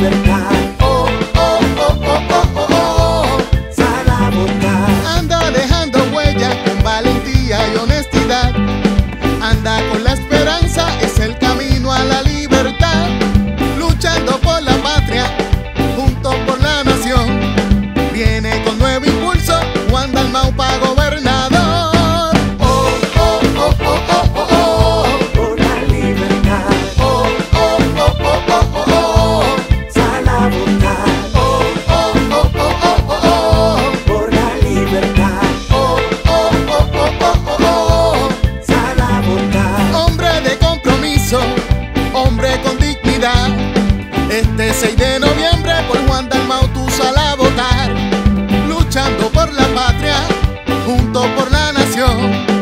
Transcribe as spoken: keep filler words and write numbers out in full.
libertad. Oh, oh, oh, oh, oh, oh, oh. Sal a votar. Anda dejando huella con valentía y honestidad. Anda con la esperanza, es el camino a la libertad. Luchando por la patria, juntos por la nación. Viene con nuevo impulso Juan Dalmau pa' gobernador. Oh, oh, oh, oh, oh, oh, oh. Por la libertad. Oh, oh, oh, oh, oh, oh, oh. Sal a votar. Oh, oh, oh, oh, oh, oh, oh. Por la libertad. Oh, oh, oh, oh, oh, oh, oh. Sal a votar. Hombre de compromiso, hombre con dignidad. Este seis de noviembre por Juan Dalmau tú sal a votar. Luchando por la patria, juntos por la nación.